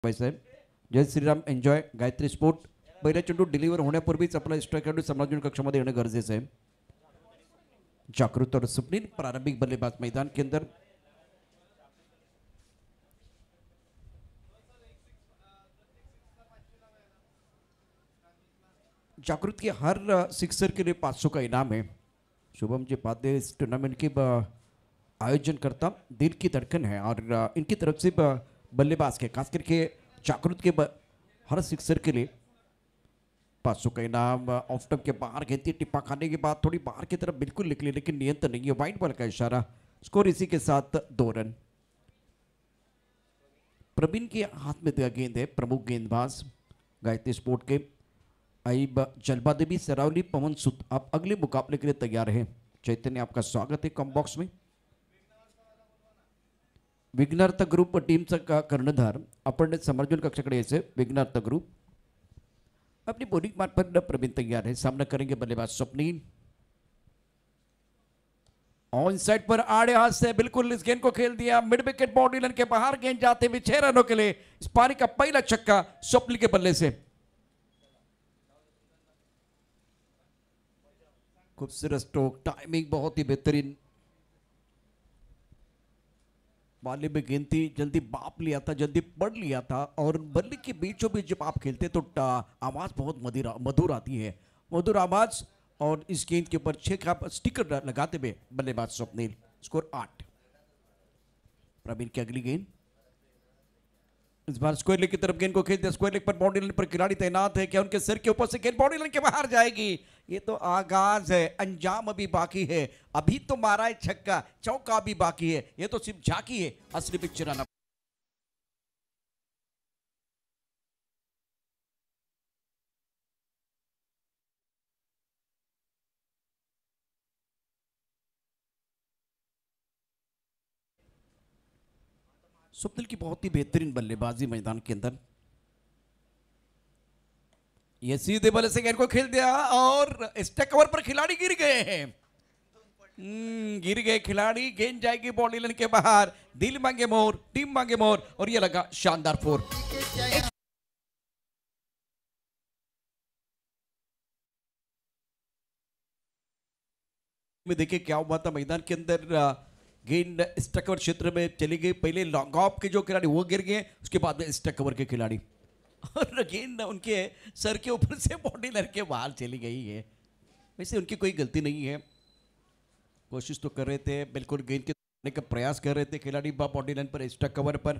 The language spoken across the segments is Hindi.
वैसे जय श्रीराम एन्जॉय गायत्री स्पोर्ट पहिला चेंडू डिलिव्हर होण्यापूर्वीच आपला स्ट्रायकर समालोचन कक्षामध्ये येणं गरजेचं आहे. जागृत और सुप्रीम प्रारंभिक बल्लेबाज मैदान के अंदर जागृत के हर सिक्सर के लिए 500 का इनाम है. शुभम जी पादे इस टूर्नामेंट के आयोजन करता दिल की धड़कन है और इनकी तरफ से बल्लेबाज के खास करके जागृत के हर सिक्सर के लिए 500 का इनाम. ऑफ टर्म के बाहर घेती टिप्पा खाने के बाद थोड़ी बाहर की तरफ बिल्कुल निकली लेकिन नियंत्रण नहीं है. वाइड बॉल का इशारा. स्कोर इसी के साथ 2 रन. प्रवीण के हाथ में गेंद है. प्रमुख गेंदबाज गायत्री स्पोर्ट के आइब जलवा देवी सरावली पवन सुत आप अगले मुकाबले के लिए तैयार हैं. चैतन्य आपका स्वागत है कॉम बॉक्स में. विघ्नार्थ ग्रुप टीमचा कर्णधार आपण समर्जन कक्षाकडे यायचे. विघ्नार्थ ग्रुप अपनी बॉलिंग मार्फत प्रवीण तैयार है. सामना करेंगे बल्लेबाज स्वप्नील. ऑन साइड पर आड़े हाथ से बिल्कुल इस गेंद को खेल दिया. मिड विकेट बाउंड्री लाइन के बाहर गेंद जाते हुए 6 रनों के लिए इस पारी का पहला छक्का स्वप्नील के बल्ले से. खूबसूरत स्ट्रोक. टाइमिंग बहुत ही बेहतरीन. बाले में गेंद थी जल्दी बाप लिया था जल्दी पढ़ लिया था और बल्ले के बीचों बीच जब आप खेलते तो आवाज बहुत मधुर आती है. मधुर आवाज और इस गेंद के ऊपर 6 का स्टिकर लगाते हुए बल्लेबाज स्वप्नील. स्कोर 8. प्रवीण की अगली गेंद. इस बार स्क्वायर लेग की तरफ गेंद को खेल दिया. स्क्वायर लेग पर बाउंड्री लाइन पर खिलाड़ी तैनात है. क्या उनके सिर के ऊपर से गेंद बाउंड्री लाइन के बाहर जाएगी? ये तो आगाज है, अंजाम अभी बाकी है. अभी तो मारा है छक्का, चौका भी बाकी है. ये तो सिर्फ झांकी है, असली पिक्चर आना. स्वप्निल की बहुत ही बेहतरीन बल्लेबाजी मैदान के अंदर. ये सीधे बल्ले से गेंद को खेल दिया और स्टेक कवर पर खिलाड़ी गिर गए हैं. गिर गए खिलाड़ी. गेंद जाएगी बाउंड्री लाइन के बाहर. दिल मांगे मोर, टीम मांगे मोर और ये लगा शानदार 4. में देखिए क्या हुआ था मैदान के अंदर. गेंद स्टेक कवर क्षेत्र में चली गई. पहले लॉन्ग ऑफ के जो खिलाड़ी वो गिर गए, उसके बाद में स्टेक कवर के खिलाड़ी और गेंद उनके सर के ऊपर से बॉडी लाइन के बाहर चली गई है. वैसे उनकी कोई गलती नहीं है. कोशिश तो कर रहे थे, बिल्कुल गेंद के का प्रयास कर रहे थे खिलाड़ी बॉडी लाइन पर स्टेक कवर पर.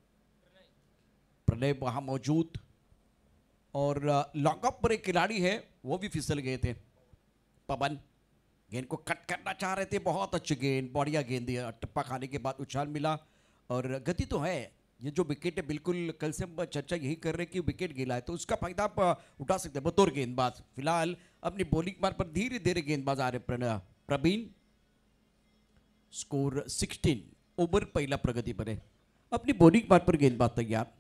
प्रलय वहां मौजूद और लॉन्ग ऑफ पर एक खिलाड़ी है वो भी फिसल गए थे. पवन गेंद को कट करना चाह रहे थे. बहुत अच्छी गेंद, बढ़िया गेंद दिया. टप्पा खाने के बाद उछाल मिला और गति तो है. ये जो विकेट है बिल्कुल कल से हम चर्चा यही कर रहे हैं कि विकेट गिला है तो उसका फायदा आप उठा सकते हैं बतौर गेंदबाज. फिलहाल अपनी बॉलिंग मार पर धीरे धीरे गेंदबाज आ रहे. प्रवीण. स्कोर 16. ओवर पहला प्रगति पर है. अपनी बॉलिंग मार पर गेंदबाज तैयार.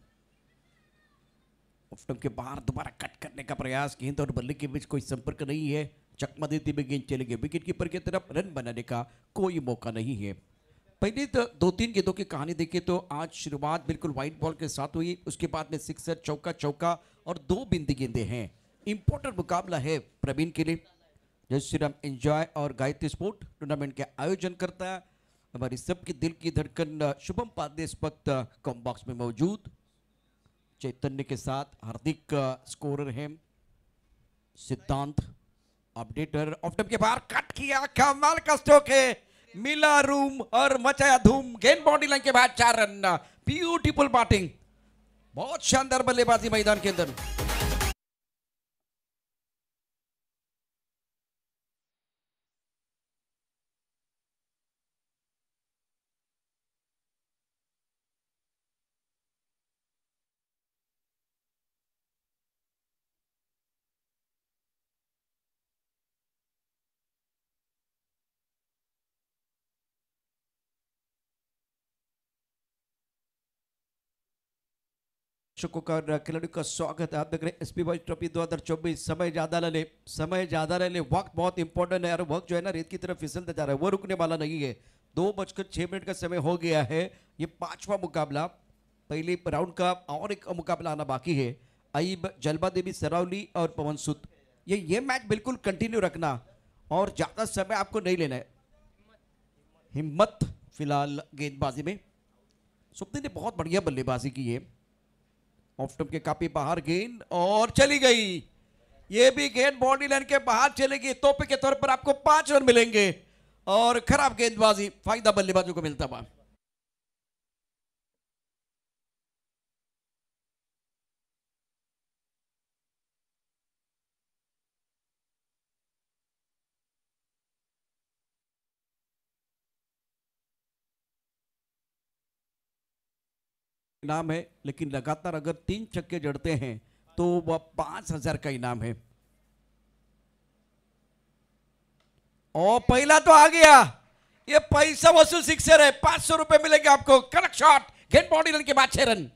ऑफ स्टंप के बाहर दोबारा कट करने का प्रयास. गेंद और बल्ले के बीच कोई संपर्क नहीं है. चकमा देती हुई गेंद चली गई. विकेट कीपर की तरफ रन बनाने का कोई मौका नहीं है. पहले तो 2-3 गेंदों की कहानी देखें तो आज शुरुआत बिल्कुल वाइट बॉल के साथ हुई. उसके बाद में सिक्सर, चौका चौका और 2 बिंदी गेंदें हैं. इंपॉर्टेंट मुकाबला है प्रवीण के लिए. जय श्री राम एंजॉय और गायत्री स्पोर्ट टूर्नामेंट के आयोजन करता है. हमारी सबकी दिल की धड़कन शुभम पादे इस वक्त कॉम बॉक्स में मौजूद. चैतन्य के साथ हार्दिक स्कोरर है. सिद्धांत अपडेटर. ऑफ टर्म के बाहर कट किया. कमाल का स्ट्रोक है. मिला रूम और मचाया धूम. गेंद बाउंड्री लाइन के बाद 4 रन. Beautiful batting. बहुत शानदार बल्लेबाजी मैदान के अंदर. दर्शकों का खिलाड़ियों का स्वागत है. आप देख रहे हैं एसपी बॉयज ट्रॉफी 2024. समय ज्यादा ले ले. वक्त बहुत इंपॉर्टेंट है और वक्त जो है ना रेत की तरफ फिसलता जा रहा है, वो रुकने वाला नहीं है. 2:06 का समय हो गया है. ये 5वां मुकाबला पहले राउंड का और एक मुकाबला आना बाकी है। अईब जलवा देवी सरावली और पवन सुत, ये मैच बिल्कुल कंटिन्यू रखना और ज्यादा समय आपको नहीं लेना है। हिम्मत फिलहाल गेंदबाजी में, सुप्ति ने बहुत बढ़िया बल्लेबाजी की है। ऑफ स्टंप के काफी बाहर गेंद और चली गई। ये भी गेंद बॉडी लाइन के बाहर चलेगी। तोहफे के तौर पर आपको 5 रन मिलेंगे और खराब गेंदबाजी, फायदा बल्लेबाजों को मिलता हुआ। इनाम है, लेकिन लगातार अगर 3 छक्के जड़ते हैं तो वह 5,000 का इनाम है। और पहला तो आ गया, ये पैसा वसूल सिक्सर है। 500 रुपए मिलेंगे आपको। कड़क शॉट, गेंद बॉडी रन के बाद 6 रन।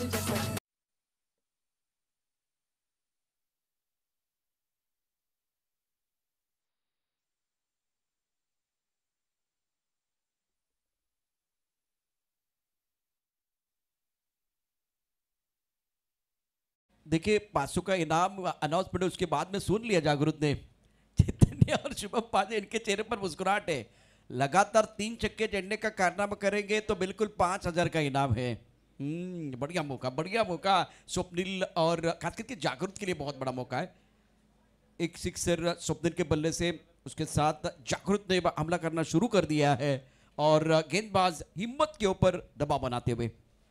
देखिए 500 का इनाम अनाउंसमेंट उसके बाद में सुन लिया जागृत ने। चैतन्य और शुभम पांडे, इनके चेहरे पर मुस्कुराहट है। लगातार 3 छक्के जड़ने का कारनामा करेंगे तो बिल्कुल 5,000 का इनाम है। बढ़िया मौका, बढ़िया मौका स्वप्निल और खास करके जागृत के लिए बहुत बड़ा मौका है। एक सिक्सर स्वप्निल के बल्ले से, उसके साथ जागृत ने हमला करना शुरू कर दिया है और गेंदबाज हिम्मत के ऊपर दबाव बनाते हुए।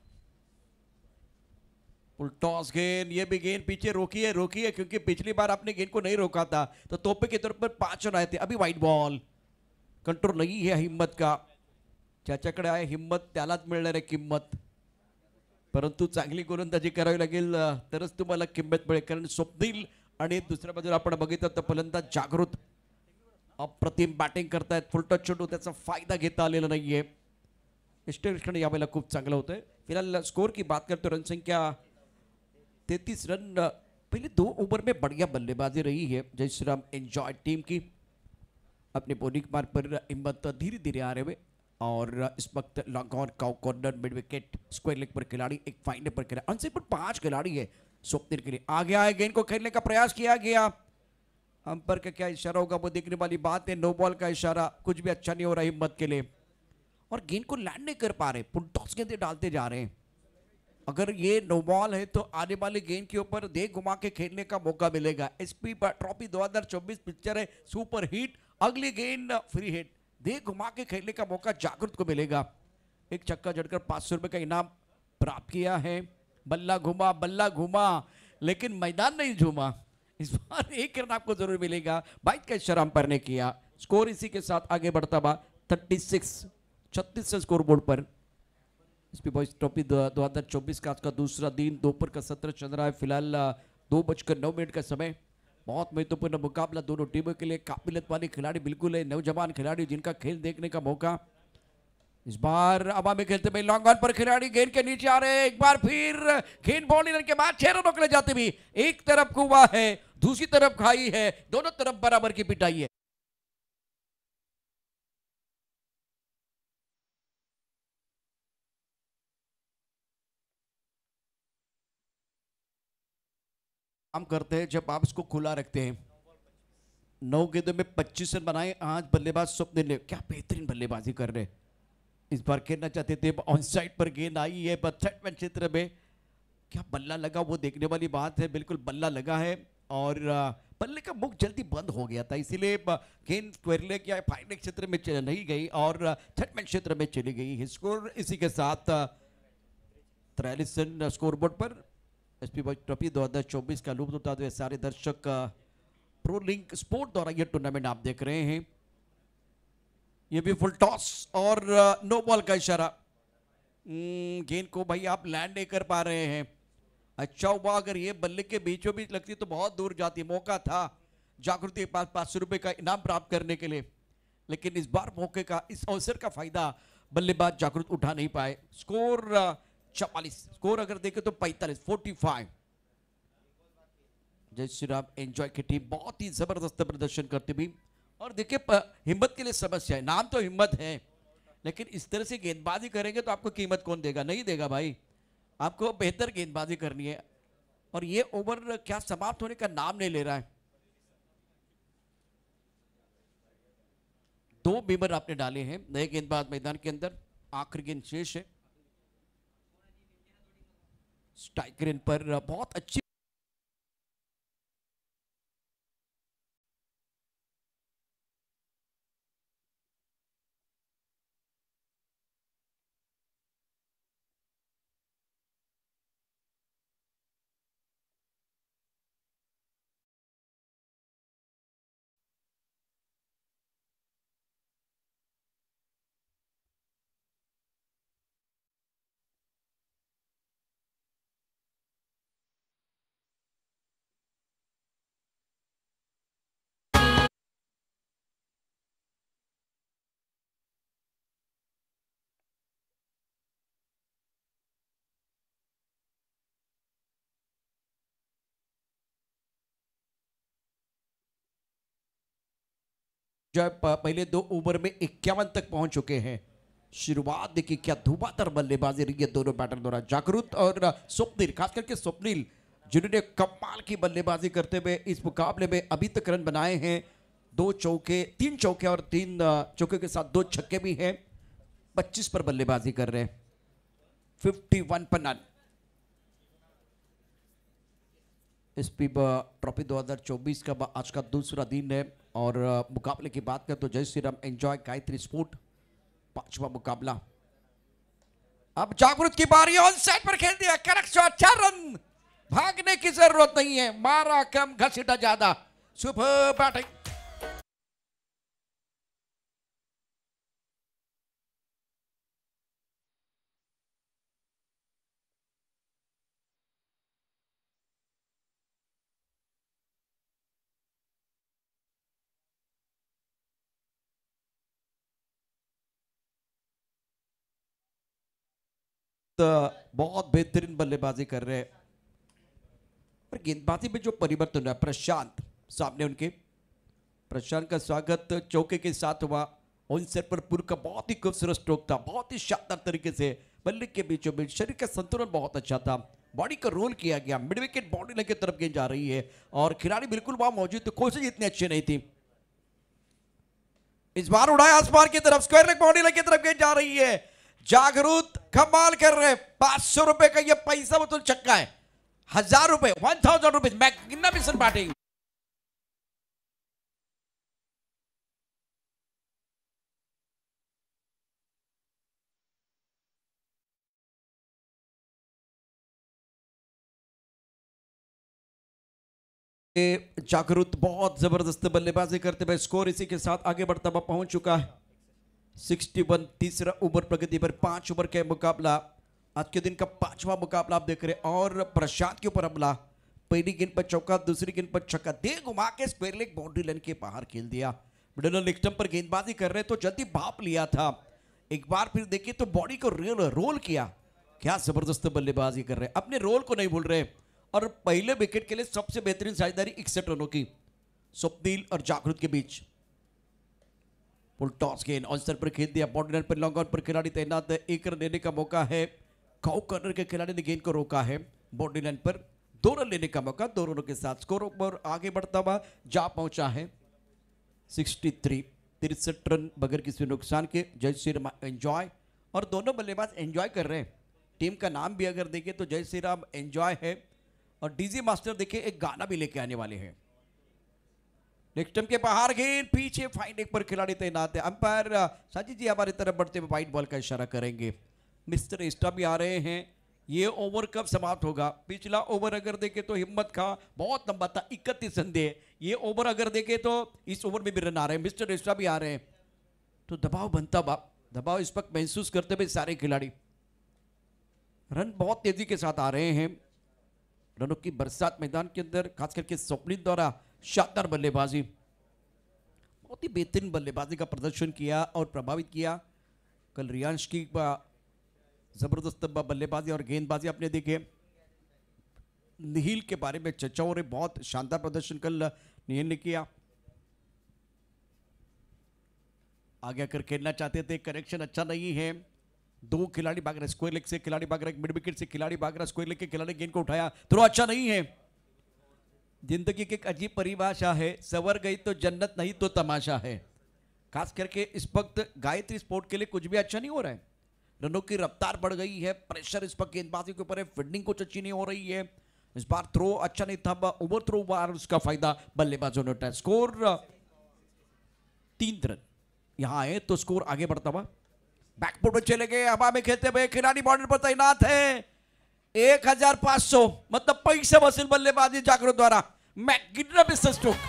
फुल टॉस गेंद, ये भी गेंद पीछे रोकी है क्योंकि पिछली बार आपने गेंद को नहीं रोका था तो तोपे के तौर पर 5 रन आए थे। अभी वाइड बॉल, कंट्रोल नहीं है हिम्मत का। ज्याच्याकडे आहे हिम्मत त्यालाच मिळणार आहे किंमत, परंतु चांगली गोलंदाजी करावी लागेल तरच तुम्हाला किंमत मिळेल। कारण स्वप्निल आणि दुसऱ्या बाजूला आपण बघितलं तर फलंदाज जागृत अप्रतिम बॅटिंग करतायत। फुल टच चेंडू त्याचा फायदा घेता आलेला नाहीये। इष्टविष्टने यावेळेला खूप चांगलं होतंय। फिलहाल स्कोर की बात करते रन संख्या 33 रन। पहले 2 ओवर में बढ़िया बल्लेबाजी रही है जय श्री राम एंजॉय टीम की। अपने बॉलिंग मार्ग पर हिम्मत धीरे धीरे आ रहे हुए और इस वक्त long on cow corner mid wicket square leg पर खिलाड़ी, एक फाइनल पर खिलाड़ी, अनसे पर 5 खिलाड़ी है स्वप्निल के लिए। आ गया है, गेंद को खेलने का प्रयास किया गया। अंपर का क्या इशारा होगा वो देखने वाली बात है। नो बॉल का इशारा, कुछ भी अच्छा नहीं हो रहा हिम्मत के लिए और गेंद को लैंड नहीं कर पा रहे। फुल टॉस गेंदें डालते जा रहे हैं। अगर ये नो बॉल है तो आने वाले गेंद के ऊपर दे घुमा के खेलने का मौका मिलेगा। एसपी ट्रॉफी 2024 पिक्चर है सुपर हिट। अगली गेंद फ्री हिट, दे घुमा के खेलने का मौका जागृत को मिलेगा। एक छक्का जड़कर 500 रुपए का इनाम प्राप्त किया है। बल्ला घुमा लेकिन मैदान नहीं झूमा। इस बार 1 रन आपको जरूर मिलेगा। 22 का इशारा अंपायर ने किया। स्कोर इसी के साथ आगे बढ़ता हुआ 36 से स्कोर बोर्ड पर। एसपी बॉयज ट्रॉफी 2024 का आज का दूसरा दिन, दोपहर का 17 चल रहा है। फिलहाल 2:09 का समय। बहुत महत्वपूर्ण मुकाबला दोनों टीमों के लिए। काबिलियत वाले खिलाड़ी बिल्कुल है, नौजवान खिलाड़ी जिनका खेल देखने का मौका। इस बार हवा में खेलते हुए लॉन्ग ऑन पर खिलाड़ी गेंद के नीचे आ रहे हैं। एक बार फिर गेंद बॉडी रन के बाद 6 रनों के लिए जाते भी। एक तरफ कुआं है, दूसरी तरफ खाई है, दोनों तरफ बराबर की पिटाई है। काम करते हैं जब आप इसको खुला रखते हैं। 9 गेंदों में 25 रन बनाए आज बल्लेबाज स्वप्निल ने। क्या बेहतरीन बल्लेबाजी कर रहे। इस बार खेलना चाहते थे, ऑन साइड पर गेंद आई है पर थर्ड क्षेत्र में क्या बल्ला लगा वो देखने वाली बात है। बिल्कुल बल्ला लगा है और बल्ले का मुख जल्दी बंद हो गया था, इसीलिए गेंद स्क्वायर लेग या फाइनल क्षेत्र में नहीं गई और थर्ड क्षेत्र में चली गई। स्कोर इसी के साथ 43 रन स्कोर बोर्ड पर। एसपी बॉयज ट्रॉफी 2024 का लुत्फ उठाते हुए सारे दर्शक प्रो लिंक स्पोर्ट द्वारा ये टूर्नामेंट आप देख रहे हैं। ये भी फुल टॉस और नो बॉल का इशारा। गेंद को भाई आप लैंड नहीं कर पा रहे हैं। अच्छा हुआ अगर ये बल्ले के बीचों बीच लगती तो बहुत दूर जाती। मौका था जागृति के पास 500 रुपए का इनाम प्राप्त करने के लिए, लेकिन इस बार मौके का, इस अवसर का फायदा बल्लेबाज जागृत उठा नहीं पाए। स्कोर 44, स्कोर अगर देखें तो 45 जय श्री राम एंजॉय की टीम बहुत ही जबरदस्त प्रदर्शन करती हुई। और देखिए हिम्मत के लिए समस्या है, नाम तो हिम्मत है लेकिन इस तरह से गेंदबाजी करेंगे तो आपको कीमत कौन देगा? नहीं देगा भाई। आपको बेहतर गेंदबाजी करनी है और ये ओवर क्या समाप्त होने का नाम नहीं ले रहा है। 2 बीमर आपने डाले हैं नए गेंदबाज मैदान के अंदर, आखिरी गेंद शेष है। स्ट्राइक रेट पर बहुत अच्छी जब पहले 2 ओवर में 51 तक पहुंच चुके हैं। शुरुआत देखिए क्या धुआंधार बल्लेबाजी रही है दोनों बैटर द्वारा, जागरूक और स्वप्निल, खास करके स्वप्निल जिन्होंने कमाल की बल्लेबाजी करते हुए इस मुकाबले में अभी तक रन बनाए हैं। 2 चौके, 3 चौके और 3 चौके के साथ 2 छक्के भी हैं। 25 पर बल्लेबाजी कर रहे हैं, 51 पर नन। एसपी ट्रॉफी 2024 का आज का दूसरा दिन है और मुकाबले की बात करें तो जय श्री राम एंजॉय गायत्री स्पोर्ट 5वां मुकाबला। अब जागरूक की बारी, ऑन साइड पर खेल दिया, करेक्ट शॉट, 4 रन। भागने की जरूरत नहीं है, मारा कम घसीटा ज्यादा। Super batting. तो बहुत बेहतरीन बल्लेबाजी कर रहे हैं पर गेंदबाजी में जो परिवर्तन है, प्रशांत सामने उनके, प्रशांत का स्वागत चौके के साथ हुआ। ऑन सेट पर पुल का बहुत ही खूबसूरत स्ट्रोक था, बहुत ही शानदार तरीके से बल्ले के बीचों बीच, शरीर का संतुलन बहुत अच्छा था, बॉडी का रोल किया गया, मिड विकेट बाउंड्री लाइन की तरफ गेंद जा रही है और खिलाड़ी बिल्कुल वहां मौजूद थे, कोशिश इतनी अच्छी नहीं थी। इस बार उड़ाया आसमान की तरफ, स्क्वायर लेग बाउंड्री लाइन की तरफ गेंद जा रही है। जागरूक कमाल कर रहे, 500 रुपए का ये पैसा वसूल चक्का है, 1000 रुपए, 1000 रुपीज, मैग्निफिसेंट बैटिंग। जागरूक बहुत जबरदस्त बल्लेबाजी करते हुए स्कोर इसी के साथ आगे बढ़ता हुआ पहुंच चुका है 61। तीसरा ओवर प्रगति पर, 5 ओवर का मुकाबला, आज के दिन का 5वां मुकाबला आप देख रहे हैं और प्रशांत के ऊपर हमला। पहली गेंद पर चौका, दूसरी गेंद पर छक्का, दे घुमा के स्क्वायर लेग बाउंड्री लाइन के बाहर खेल दिया। मिडिल लेग स्टंप पर गेंदबाजी कर रहे तो जल्दी भाप लिया था, एक बार फिर देखिए तो बॉडी को रोल किया। क्या जबरदस्त बल्लेबाजी कर रहे हैं, अपने रोल को नहीं भूल रहे और पहले विकेट के लिए सबसे बेहतरीन साझेदारी 61 रनों की स्वप्निल और जागरूक के बीच। फुल टॉस गेंद ऑन स्तर पर खेल दिया, बॉर्डर लाइन पर लॉन्ग ऑन पर खिलाड़ी तैनात है, 1 रन लेने का मौका है। काउ कॉर्नर के खिलाड़ी ने गेंद को रोका है, बॉर्डर लाइन पर 2 रन लेने का मौका, 2 रनों के साथ स्कोर पर आगे बढ़ता हुआ जा पहुंचा है 63। 63 रन बगैर किसी नुकसान के जय श्री राम एंजॉय, और दोनों बल्लेबाज एंजॉय कर रहे हैं। टीम का नाम भी अगर देखें तो जय श्री राम एंजॉय है और डीजी मास्टर देखिए एक गाना भी लेके आने वाले हैं। नेक्स्ट के बाहर गेंद, पीछे फाइन लेग पर खिलाड़ी तैनात है। अंपायर साजिद जी हमारी तरफ बढ़ते हुए वाइट बॉल का इशारा करेंगे। मिस्टर एस्टा भी आ रहे हैं। ये ओवर कब समाप्त होगा? पिछला ओवर अगर देखे तो हिम्मत का बहुत लंबा था, 31 रन दे। ये ओवर अगर देखे तो इस ओवर में भी रन आ रहे हैं, मिस्टर एस्टा भी आ रहे हैं, तो दबाव बनता दबाव इस वक्त महसूस करते हुए सारे खिलाड़ी। रन बहुत तेजी के साथ आ रहे हैं, रनों की बरसात मैदान के अंदर, खास करके स्वप्निल द्वारा शानदार बल्लेबाजी, बहुत ही बेहतरीन बल्लेबाजी का प्रदर्शन किया और प्रभावित किया। कल रियांश की जबरदस्त बल्लेबाजी और गेंदबाजी आपने देखे। निहिल के बारे में चर्चा हो रही, बहुत शानदार प्रदर्शन कल निहिल ने किया। आगे आकर खेलना चाहते थे, कनेक्शन अच्छा नहीं है, दो खिलाड़ी भाग रहे, स्क्वायर लेग से खिलाड़ी भाग रहे, मिड विकेट से खिलाड़ी भाग रहा, स्क्वायर लेग के खिलाड़ी गेंद को उठाया, थ्रो अच्छा नहीं है। जिंदगी की एक अजीब परिभाषा है, सवर गई तो जन्नत नहीं तो तमाशा है। खास करके इस वक्त गायत्री स्पोर्ट के लिए कुछ भी अच्छा नहीं हो रहा है। रनों की रफ्तार बढ़ गई है, प्रेशर इस वक्त गेंदबाजी के ऊपर है, फील्डिंग कुछ अच्छी नहीं हो रही है। इस बार थ्रो अच्छा नहीं था, ओवर थ्रो बार उसका फायदा बल्लेबाजों ने उठाया। स्कोर 3 रन यहां आए तो स्कोर आगे बढ़ता हुआ। बैकफुट में चले गए, हवा में खेलते हुए खिलाड़ी बॉर्डर पर तैनात है। 1500 मतलब पैसे वसूल बल्लेबाजी जागरूक द्वारा। Magnificent stroke.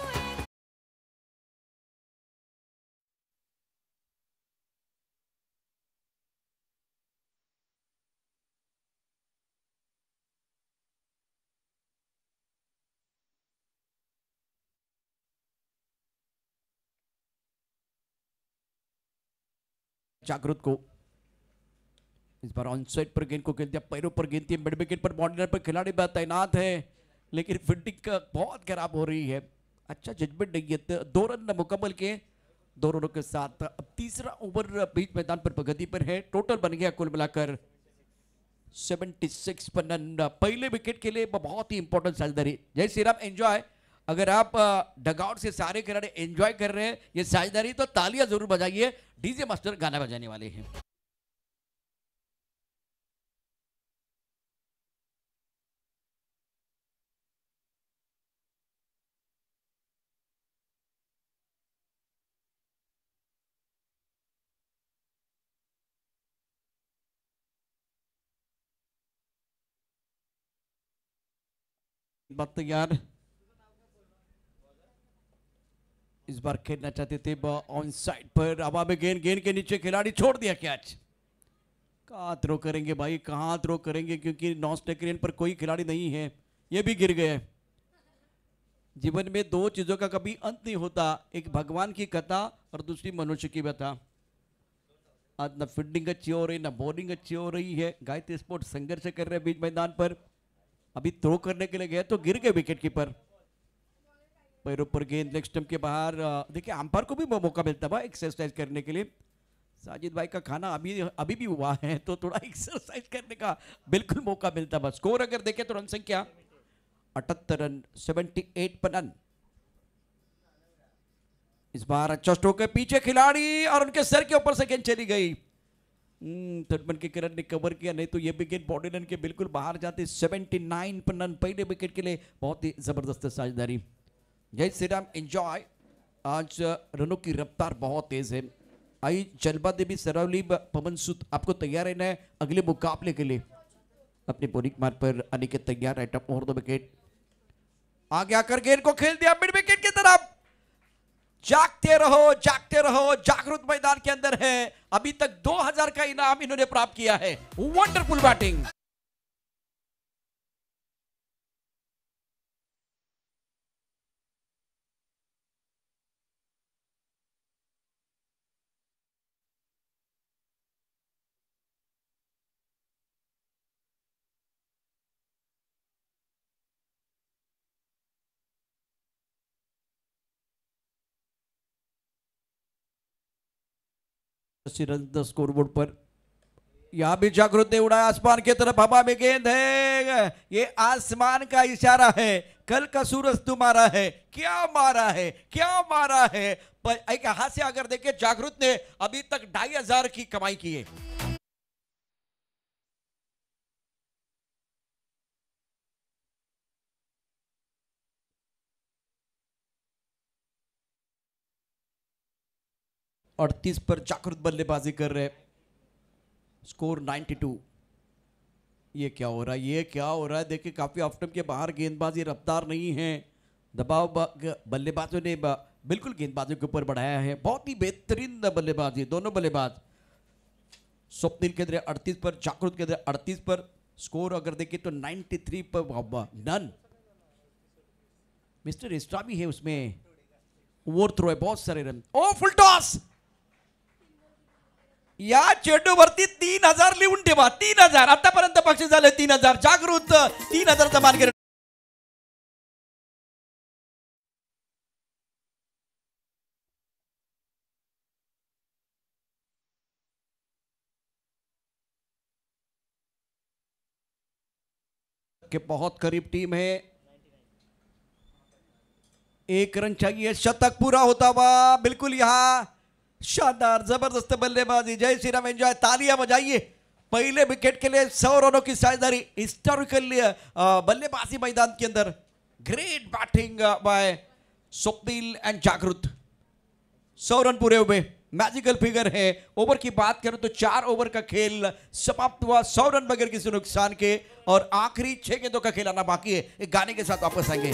जागरूक को इस बार ऑन साइड पर गेंद को खेल दिया, पैरों पर गेंद थी, मिड विकेट पर बाउंड्री पर खिलाड़ी तैनात है, लेकिन फील्डिंग का बहुत खराब हो रही है। अच्छा जजमेंट नहीं है। 2 रन मुकम्मल किए 2 रनों के साथ। अब तीसरा ओवर बीच मैदान पर प्रगति पर है। टोटल बन गया कुल मिलाकर 76 रन। पहले विकेट के लिए बहुत ही इंपॉर्टेंट साझेदारी। जय श्री राम, एंजॉय। अगर आप डगआउट से सारे खिलाड़ी एंजॉय कर रहे हैं ये साझेदारी तो तालियां जरूर बजाइए। डीजे मास्टर गाना बजाने वाले हैं। बात तैयार। इस बार खेलना चाहते थे ऑन साइड पर, हवा में गेंद, गेंद के नीचे खिलाड़ी छोड़ दिया कैच। कहाँ थ्रो करेंगे भाई, कहाँ थ्रो करेंगे, क्योंकि नॉन स्टेकरियन पर कोई खिलाड़ी नहीं है। ये भी गिर गए। जीवन में 2 चीजों का कभी अंत नहीं होता, एक भगवान की कथा और दूसरी मनुष्य की व्यथा। आज ना फील्डिंग अच्छी हो रही ना बॉलिंग अच्छी हो रही है। गायत्री स्पोर्ट संघर्ष कर रहे हैं बीच मैदान पर। अभी थ्रो करने के लिए गए तो गिर गए विकेट कीपर। पैरों पर गेंद लेग स्टंप के बाहर। देखिए अंपायर को भी मौका मिलता है एक्सरसाइज करने के लिए। साजिद भाई का खाना अभी अभी भी हुआ है तो थोड़ा एक्सरसाइज करने का बिल्कुल मौका मिलता है। स्कोर अगर देखें तो रन संख्या 78 रन, 78 रन। इस बार अच्छा स्ट्रोक है, पीछे खिलाड़ी और उनके सर के ऊपर से गेंद चली गई। थर्डमैन के किरण ने कवर किया, नहीं तो ये भी गेंद बॉडी लाइन के बिल्कुल बाहर जाते। 79 रन पहले विकेट के लिए बहुत ही जबरदस्त साझेदारी। जय श्री राम, एंजॉय। आज रनों की रफ्तार बहुत तेज है। आई जलवा देवी सरावली पवन सुत आपको तैयार रहना है अगले मुकाबले के लिए। अपने बॉलिंग मार्ग पर आने के तैयार है। टप ओवर 2 विकेट आगे आकर गेंद को खेल दिया मिड विकेट की तरफ। जागते रहो, जागते रहो, जागरूक मैदान के अंदर है। अभी तक 2000 का इनाम इन्होंने प्राप्त किया है। Wonderful batting. रन स्कोरबोर्ड पर यहां भी जागृत ने उड़ाया आसमान की तरफ, हवा में गेंद है। ये आसमान का इशारा है, कल का सूरज तुम्हारा है। क्या मारा है, क्या मारा है। पर एक हाथ से अगर देखे जागृत ने अभी तक 2500 की कमाई की है। और 30 पर जागृत बल्लेबाजी कर रहे। स्कोर 92। ये क्या हो रहा है, ये क्या हो रहा है। देखिए काफी ऑफ स्टंप के बाहर गेंदबाजी, रफ्तार नहीं है। दबाव बल्लेबाजों ने बिल्कुल गेंदबाजों के ऊपर बढ़ाया है। बहुत ही बेहतरीन बल्लेबाजी दोनों बल्लेबाज। स्वप्निल के अंदर 38 पर, जागृत के अंदर 38 पर। स्कोर अगर देखें तो 93 पर नन। मिस्टर एस्ट्रा भी है उसमें। ओवर थ्रो है, बहुत सारे रन। ओ फुल टॉस। या चेंडूवरती 3000 लिहून ठेवा। 3000 आतापर्यंत बक्षीस झाले 3000। जागृत 3000 मानकरी। के बहुत करीब टीम है। 1 रन चाहिए, शतक पूरा होता हुआ बिल्कुल यहाँ शानदार जबरदस्त बल्लेबाजी। जय श्री राम, एंजॉय, तालियां बजाइए। पहले विकेट के लिए 100 रनों की साझेदारी हिस्टोरिकल बल्लेबाजी मैदान के अंदर। Great batting by Swapnil and Jagrut. 100 run पूरे हुए, मैजिकल फिगर है। ओवर की बात करें तो 4 ओवर का खेल समाप्त हुआ 100 रन बगैर किसी नुकसान के, और आखिरी 6 गेंदों का खेल आना बाकी है। एक गाने के साथ वापस आएंगे।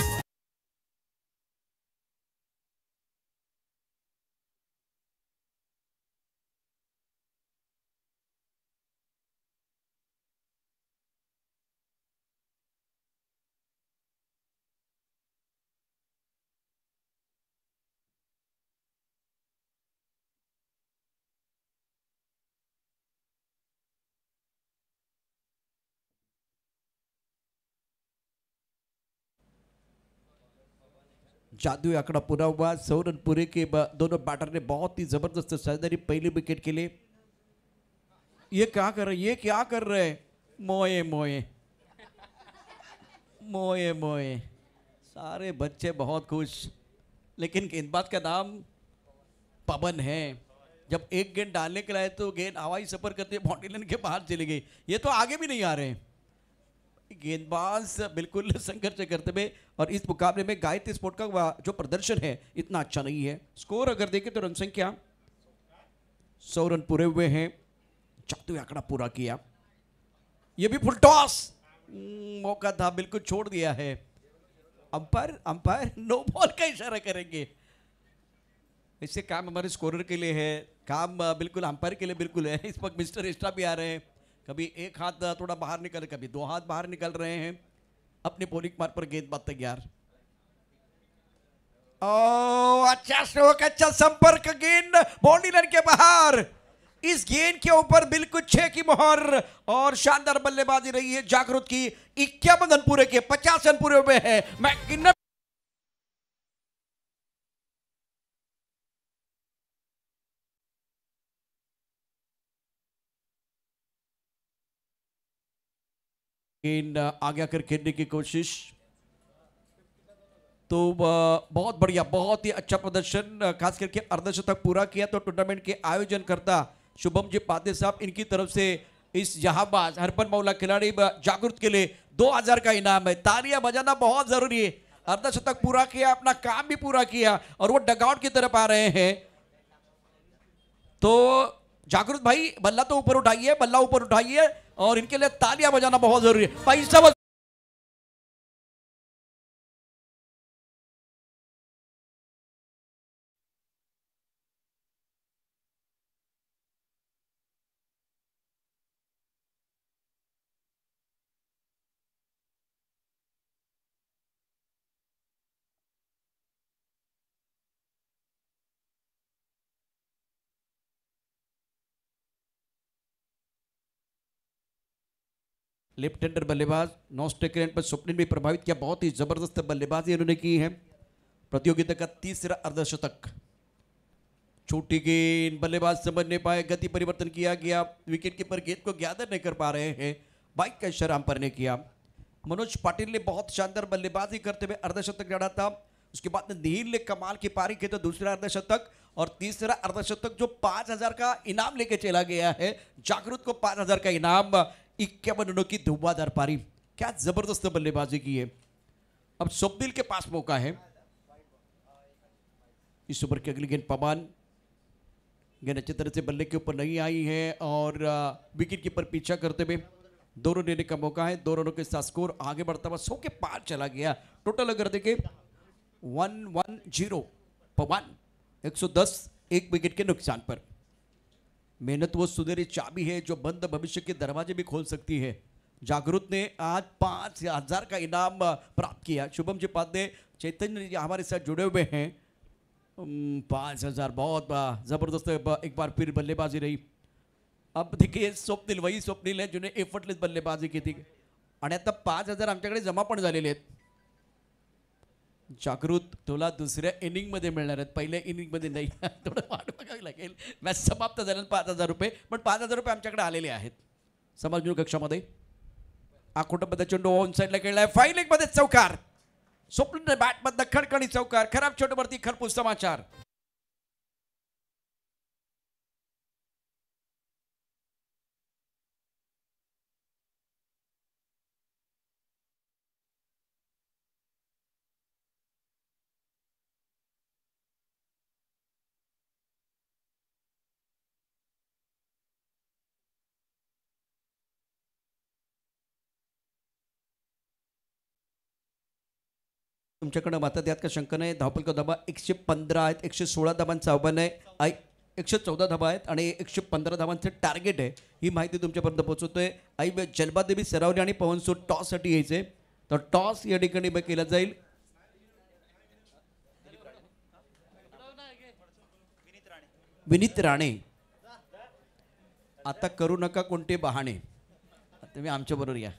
जादुई आंकड़ा पूरा हुआ। 100 रन पूरे के दोनों बैटर ने बहुत ही जबरदस्त साझेदारी पहले विकेट के लिए। ये क्या कर रहे, ये क्या कर रहे, मोए मोए मोए मोए। सारे बच्चे बहुत खुश, लेकिन गेंदबाज का नाम पवन है। जब एक गेंद डालने के लिए तो गेंद हवाई सफर करते बाउंड्री लाइन के बाहर चली गई। ये तो आगे भी नहीं आ रहे हैं। गेंदबाज बिल्कुल संघर्ष करते हुए, और इस मुकाबले में गायत्री स्पोर्ट का जो प्रदर्शन है इतना अच्छा नहीं है। स्कोर अगर देखें तो रन संख्या 100 रन पूरे हुए हैं। जादुई आंकड़ा पूरा किया। ये भी फुल टॉस, मौका था, बिल्कुल छोड़ दिया है। अंपायर अंपायर नो बॉल का इशारा करेंगे। इससे काम हमारे स्कोरर के लिए है, काम बिल्कुल अंपायर के लिए बिल्कुल है। इस वक्त मिस्टर एक्स्ट्रा भी आ रहे हैं। कभी एक हाथ थोड़ा बाहर निकल, कभी 2 हाथ बाहर निकल रहे हैं। अपने बॉलिंग मार्ग पर गेंदबाज तैयार। अच्छा स्ट्रोक, अच्छा संपर्क, गेंद बाउंड्री लाइन के बाहर। इस गेंद के ऊपर बिल्कुल 6 की मोहर, और शानदार बल्लेबाजी रही है जागृत की। 51 रन पूरे के, 50 रन पूरे हुए हैं। मैकगिनस गेंद आगे आकर खेलने की कोशिश, तो बहुत बढ़िया, बहुत ही अच्छा प्रदर्शन, खास करके अर्धशतक पूरा किया। तो टूर्नामेंट के आयोजन करता शुभम जी पादे साहब, इनकी तरफ से इस जहाबाज हरपन मौला खिलाड़ी जागृत के लिए 2000 का इनाम है। तालियां बजाना बहुत जरूरी है। अर्धशतक पूरा किया, अपना काम भी पूरा किया, और वो डगआउट की तरफ आ रहे हैं। तो जागृत भाई, बल्ला तो ऊपर उठाइए, बल्ला ऊपर उठाइए, और इनके लिए तालियां बजाना बहुत जरूरी है। पैसा लेफ्ट हैंडर बल्लेबाज, नॉन स्ट्राइक रेंज पर स्वप्निल भी प्रभावित किया। बहुत ही जबरदस्त बल्लेबाजी इन्होंने की है। प्रतियोगिता का तीसरा अर्धशतक। छोटी गेंद, बल्लेबाज समझ नहीं पाए, गति परिवर्तन किया गया। विकेट कीपर गेंद को गैदर नहीं कर पा रहे हैं। बाइक का इशारा अंपायर ने किया। मनोज पाटिल ने बहुत शानदार बल्लेबाजी करते हुए अर्धशतक जड़ा था। उसके बाद नील ने कमाल की पारी की, तो दूसरा अर्धशतक, और तीसरा अर्धशतक जो 5000 का इनाम लेके चला गया है। जागृत को 5000 का इनाम। 51 रनों की धुआंधार पारी, क्या जबरदस्त बल्लेबाजी की है। अब स्वप्निल के पास मौका है। इस ओवर की अगली गेंद पवन, गेंद अच्छी तरह से बल्ले के ऊपर नहीं आई है, और विकेट कीपर पीछा करते हुए 2 रन लेने का मौका है। 2 रनों के साथ स्कोर आगे बढ़ता हुआ 100 के पार चला गया। टोटल अगर देखें 110 पवन, 110 एक विकेट के नुकसान पर। मेहनत वो सुनहरी चाबी है जो बंद भविष्य के दरवाजे भी खोल सकती है। जागृत ने आज 5000 का इनाम प्राप्त किया। शुभम जी पादे, चैतन्य जी हमारे साथ जुड़े हुए हैं। 5000 बहुत जबरदस्त एक बार फिर बल्लेबाजी रही। अब देखिए स्वप्निल वही स्वप्निल है जिन्हें एफर्टलेस बल्लेबाजी की थी, आणि आता 5000 आमच्याकडे जमा पण झालेले आहेत। जागृत तुला दुसऱ्या इनिंग मध्ये मिळणार आहेत, पहिल्या इनिंग मध्ये नाही। थोडं वाट बघावी लागेल। मॅच समाप्त झाल्यानंतर 5000 रुपये, पण 5000 रुपये आमच्याकडे आलेले आहेत समजणूक कक्षामध्ये। आखोटामध्ये चेंडू ऑन साईडला खेळलाय, फाईन लेग मध्ये चौकार. स्वप्न बॅट मधनं खडखडी चौकार. खराब चेंडूवरती खरपूस समाचार. तुमच्याकडे मतात यात का शंका नाही. धावपल धाबा 115 आहेत, 116 धाबांचं आव्हान आहे, 114 धाबा आहेत आणि 115 धाबांचं टार्गेट आहे. ही माहिती तुमच्यापर्यंत पोहोचवतोय. आई जलबादेवी सरावली आणि पवनसूर टॉससाठी यायचे, तर टॉस या ठिकाणी केला जाईल. विनीत राणे, आता करू नका कोणते बहाणे, तुम्ही आमच्या बरोबर या.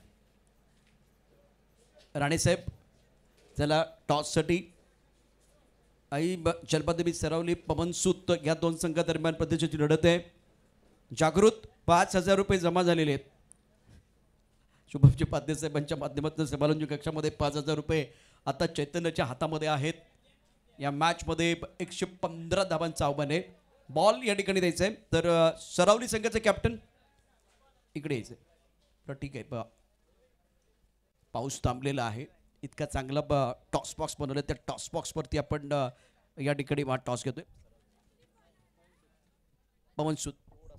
राणे साहेब चला टॉससाठी. आई जलबादेवी सरावली पवनसूत या दोन संघादरम्यान प्रदेशाची लढत आहे. जागृत 5,000 रुपये जमा झालेले आहेत. शुभमजी पाध्ये साहेबांच्या माध्यमातून समालोचन कक्षामध्ये 5,000 रुपये आता चैतन्याच्या हातामध्ये आहेत. या मॅचमध्ये 115 धाबांचं आव्हान आहे. बॉल या ठिकाणी द्यायचं आहे, तर सरावली संघाचे कॅप्टन इकडे यायचं. तर ठीक आहे, पाऊस थांबलेला आहे. इतका चांगला टॉस बॉक्स बनवलं, त्या टॉस बॉक्सवरती आपण या ठिकाणी टॉस घेतोय. पवनसूत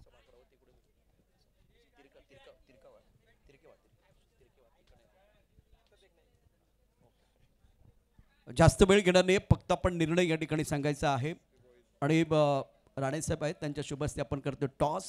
जास्त वेळ घेणार नाही, फक्त आपण निर्णय या ठिकाणी सांगायचा आहे. आणि राणेसाहेब आहेत, त्यांच्या शुभ हस्ते आपण करतो टॉस.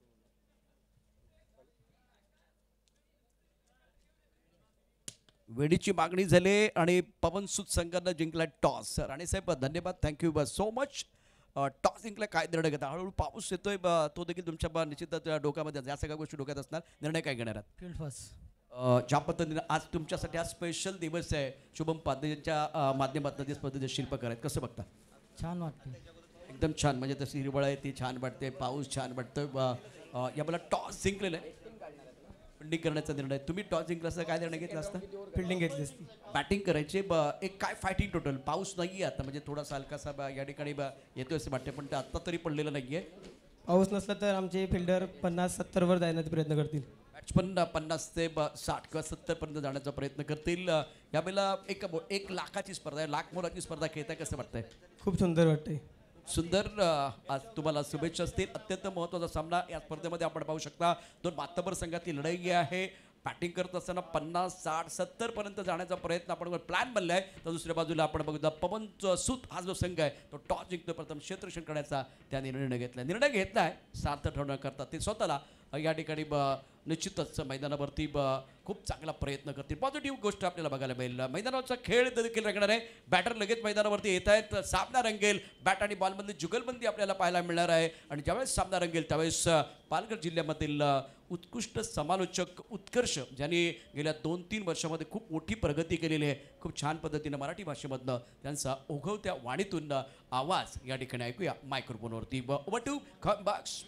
वेळीची मागणी झाली आणि पवनसूत संघानं जिंकला टॉस. राणेसाहेब धन्यवाद, थँक्यू सो मच. टॉस जिंकला, काय निर्णय घेता? हळूहळू पाऊस येतोय, तो देखील तुमच्या निश्चितच डोक्यामध्ये या सगळ्या गोष्टी डोक्यात असणार. निर्णय काय घेणार आहात? Field first. ज्या पद्धतीने आज तुमच्यासाठी हा स्पेशल दिवस आहे, शुभम पाध्येंच्या माध्यमातून ते स्पर्धेचे शिल्पकार आहेत, कसं बघता? छान वाटते, एकदम छान. म्हणजे तशी हिरवळ आहे ती छान वाटते, पाऊस छान वाटतोय. या मला टॉस जिंकलेला आहे, फिल्डिंग करण्याचा निर्णय. तुम्ही टॉस जिंकला असता काय निर्णय घेतला असता? फिल्डिंग घेतली असती. बॅटिंग करायचे. एक काय फायटिंग टोटल. पाऊस नाही आता, म्हणजे थोडासा हलकासा या ठिकाणी येतोय असं वाटते, पण ते आत्ता तरी पडलेलं नाहीये. पाऊस नसला तर आमचे फिल्डर 50-70 वर जाण्याचा प्रयत्न करतील. बॅट्समन 50 ते 60 किंवा 70 पर्यंत जाण्याचा प्रयत्न करतील. यावेळेला 1 लाखाची स्पर्धा आहे, लाख मोलाची स्पर्धा खेळताय, कसं वाटतंय? खूप सुंदर वाटते. सुंदर. आज तुम्हाला शुभेच्छा असतील. अत्यंत महत्त्वाचा सामना या स्पर्धेमध्ये आपण पाहू शकता. दोन मातबर संघातील लढाई आहे. बॅटिंग करत असताना 50, 60, 70 पर्यंत जाण्याचा प्रयत्न आपण प्लॅन बनलाय. तर दुसऱ्या बाजूला आपण बघूया पवनसूत हा जो संघ आहे तो टॉस जिंकतो, प्रथम क्षेत्ररक्षण करण्याचा त्याने निर्णय घेतलाय. सार्थ ठरवण्याकरता ते स्वतःला या ठिकाणी निश्चितच मैदानावरती खूप चांगला प्रयत्न करतील. पॉझिटिव्ह गोष्ट आपल्याला बघायला मिळेल. मैदानावरचा खेळ देखील रंगणार आहे. बॅटर लगेच मैदानावरती येत आहेत. सामना रंगेल. बॅट आणि बॉलमधली जुगलबंदी आपल्याला पाहायला मिळणार आहे. आणि ज्यावेळेस सामना रंगेल त्यावेळेस पालघर जिल्ह्यामधील उत्कृष्ट समालोचक उत्कर्ष, ज्यांनी गेल्या 2-3 वर्षामध्ये खूप मोठी प्रगती केलेली आहे, खूप छान पद्धतीनं मराठी भाषेमधनं त्यांचा ओघवत्या वाणीतून आवाज या ठिकाणी ऐकूया मायक्रोफोनवरती. Over to box.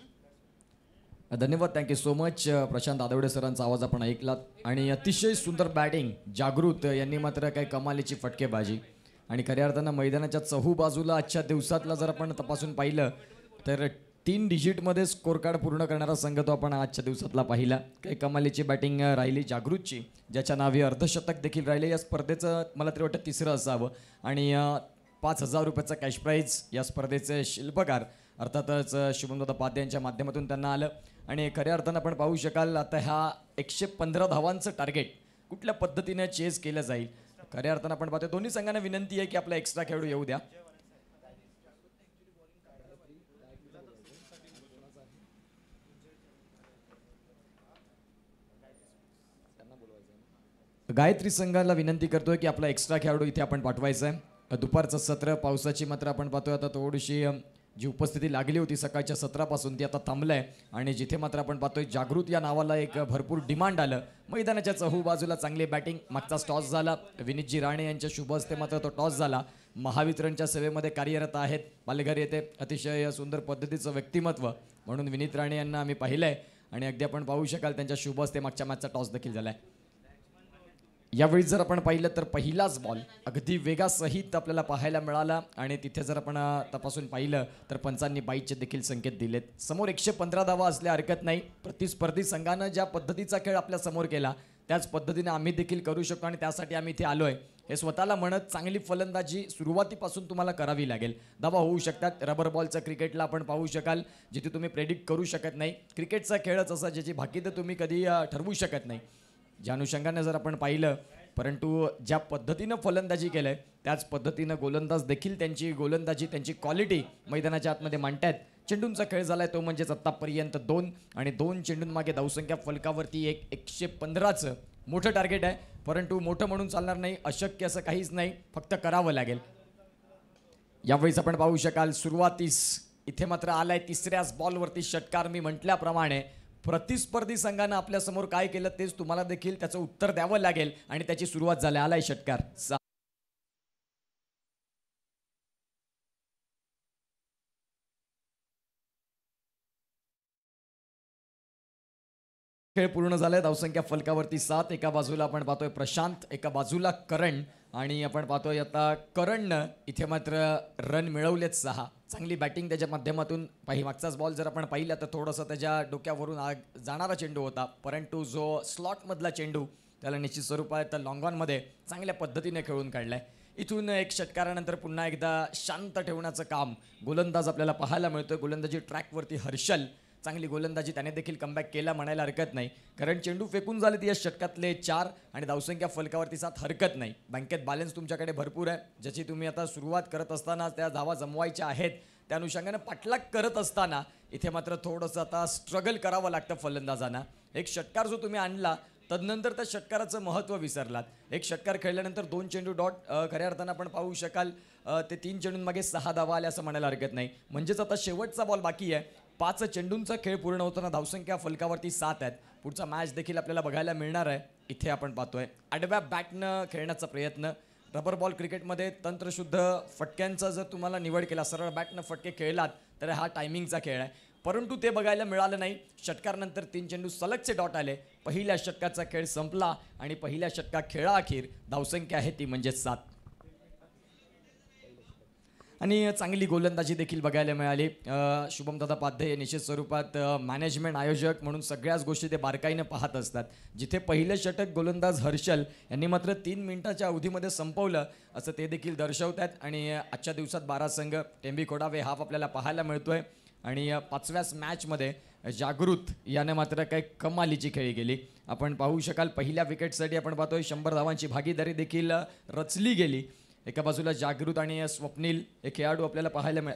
धन्यवाद, thank you so much. Prashant Aadawade सरांचा आवाज आपण ऐकलात आणि अतिशय सुंदर बॅटिंग. जागृत यांनी मात्र काही कमालीची फटकेबाजी आणि खऱ्या अर्थानं मैदानाच्या चहूबाजूला आजच्या दिवसातला जर आपण तपासून पाहिलं तर 3 डिजिटमध्ये स्कोर कार्ड पूर्ण करणारा संघ तो आपण आजच्या दिवसातला पाहिला. काही कमालीची बॅटिंग राहिली जागृतची, ज्याच्या नावे अर्धशतक देखील राहिले. या स्पर्धेचं मला तरी वाटतं 3रं असावं आणि 5,000 रुपयाचा कॅश प्राईज या स्पर्धेचे शिल्पकार अर्थातच शुभमदादा पाध्ये यांच्या माध्यमातून त्यांना आलं. आणि खऱ्या अर्थानं आपण पाहू शकाल आता ह्या 115 धावांचं टार्गेट कुठल्या पद्धतीने चेस केलं जाईल. खऱ्या अर्थानं आपण पाहतो दोन्ही संघांना विनंती आहे की आपला एक्स्ट्रा खेळाडू येऊ द्या. गायत्री संघाला विनंती करतोय की आपला एक्स्ट्रा खेळाडू इथे आपण पाठवायचा आहे. दुपारचं सत्र पावसाची मात्र आपण पाहतोय आता थोडीशी जी उपस्थिती लागली होती सकाळच्या सत्रापासून ती आता थांबलंय. आणि जिथे मात्र आपण पाहतोय जागृत या नावाला एक भरपूर डिमांड आलं. मैदानाच्या चहूबाजूला चांगली बॅटिंग. मागचा टॉस झाला, विनीतजी राणे यांच्या शुभ हस्ते मात्र तो टॉस झाला. महावितरणच्या सेवेमध्ये कार्यरत आहेत पालघर येथे. अतिशय सुंदर पद्धतीचं व्यक्तिमत्व म्हणून विनीत राणे यांना आम्ही पाहिलंय आणि अगदी आपण पाहू शकाल त्यांच्या शुभ हस्ते मागच्या मॅचचा टॉस देखील झालाय. यावेळी जर आपण पाहिलं तर पहिलाच बॉल अगदी वेगासहित आपल्याला पाहायला मिळाला आणि तिथे जर आपण तपासून पाहिलं तर पंचांनी बाईचे देखील संकेत दिलेत. समोर 115 धावा असल्या हरकत नाही. प्रतिस्पर्धी संघानं ज्या पद्धतीचा खेळ आपल्या समोर केला त्याच पद्धतीने आम्ही देखील करू शकतो आणि त्यासाठी आम्ही इथे आलोय हे स्वतःला म्हणत चांगली फलंदाजी सुरुवातीपासून तुम्हाला करावी लागेल. धावा होऊ शकतात. रबर बॉलचं क्रिकेटला आपण पाहू शकाल जिथे तुम्ही प्रेडिक्ट करू शकत नाही. क्रिकेटचा खेळच असा ज्याची भाकीतं तुम्ही कधी ठरवू शकत नाही. ज्या अनुषंगाने जर आपण पाहिलं परंतु ज्या पद्धतीनं फलंदाजी केलंय त्याच पद्धतीनं गोलंदाज देखील त्यांची गोलंदाजी त्यांची क्वालिटी मैदानाच्या आतमध्ये मांडतायत. चेंडूंचा खेळ झालाय तो म्हणजेच आत्तापर्यंत 2 आणि 2 चेंडूंमागे धावसंख्या फलकावरती 115चं मोठं टार्गेट आहे. परंतु मोठं म्हणून चालणार नाही. अशक्य असं काहीच नाही. फक्त करावं लागेल. यावेळीच आपण पाहू शकाल सुरुवातीस इथे मात्र आलाय तिसऱ्याच बॉलवरती षटकार. मी म्हटल्याप्रमाणे प्रतिस्पर्धी संघानं आपल्यासमोर काय केलं तेच तुम्हाला देखील त्याचं उत्तर द्यावं लागेल आणि त्याची सुरुवात झाली. आलाय षटकार. खेळ पूर्ण झालाय. धावसंख्या फलकावरती 7. एका बाजूला आपण पाहतोय प्रशांत, एका बाजूला करण आणि आपण पाहतोय आता करणनं इथे मात्र रन मिळवलेत 6. चांगली बॅटिंग त्याच्या माध्यमातून. मागचाच बॉल जर आपण पाहिला तर थोडंसं त्याच्या डोक्यावरून जाणारा चेंडू होता परंतु जो स्लॉटमधला चेंडू त्याला निश्चित स्वरूपात लॉंग ऑनमध्ये चांगल्या पद्धतीने खेळून काढलाय. इथून एक षटकारानंतर पुन्हा एकदा शांत ठेवण्याचं काम गोलंदाज आपल्याला पाहायला मिळतोय. गोलंदाजी ट्रॅकवरती हर्षल चांगली गोलंदाजी त्याने देखील कमबॅक केला म्हणायला हरकत नाही. कारण चेंडू फेकून झाले ती या षटकातले 4 आणि धावसंख्या फलकावरती 7. हरकत नाही. बँकेत बॅलन्स तुमच्याकडे भरपूर आहे ज्याची तुम्ही आता सुरुवात करत असताना त्या धावा जमवायच्या आहेत. त्या अनुषंगाने पाठलाग करत असताना इथे मात्र थोडंसं आता स्ट्रगल करावं लागतं फलंदाजांना. एक षटकार जो तुम्ही आणला तदनंतर त्या षटकाराचं महत्त्व विसरलात. एक षटकार खेळल्यानंतर 2 चेंडू डॉट खऱ्या अर्थानं आपण पाहू शकाल ते 3 चेंडूंमागे 6 धावा आल्या असं म्हणायला हरकत नाही. म्हणजेच आता शेवटचा बॉल बाकी आहे. 5 चेंडूंचा खेळ पूर्ण होताना धावसंख्या फलकावरती 7 आहेत. पुढचा मॅच देखील आपल्याला बघायला मिळणार आहे. इथे आपण पाहतोय आडव्या बॅटनं खेळण्याचा प्रयत्न. रबर बॉल क्रिकेटमध्ये तंत्रशुद्ध फटक्यांचा जर तुम्हाला निवड केला सरळ बॅटनं फटके खेळलात तर हा टायमिंगचा खेळ आहे. परंतु ते बघायला मिळालं नाही. षटकारानंतर 3 चेंडू सलगचे डॉट आले. पहिल्या षटकाचा खेळ संपला आणि पहिल्या षटकात खेळाअखेर धावसंख्या आहे ती म्हणजे 7 आणि चांगली गोलंदाजी देखील बघायला मिळाली. शुभमदादा पाध्ये निश्चित स्वरूपात मॅनेजमेंट आयोजक म्हणून सगळ्याच गोष्टी ते बारकाईनं पाहत असतात. जिथे पहिलं षटक गोलंदाज हर्षल यांनी मात्र 3 मिनिटाच्या अवधीमध्ये संपवलं असं ते देखील दर्शवतात. आणि आजच्या दिवसात 12 संघ टेंबी खोडावे हाफ आपल्याला पाहायला मिळतोय. आणि 5व्याच मॅचमध्ये जागृत याने मात्र काही कमालीची खेळी केली. आपण पाहू शकाल पहिल्या विकेटसाठी आपण पाहतोय 100 धावांची भागीदारी देखील रचली गेली. एका बाजूला जागृत आणि स्वप्नील हे खेळाडू आपल्याला पाहायला मिळाले.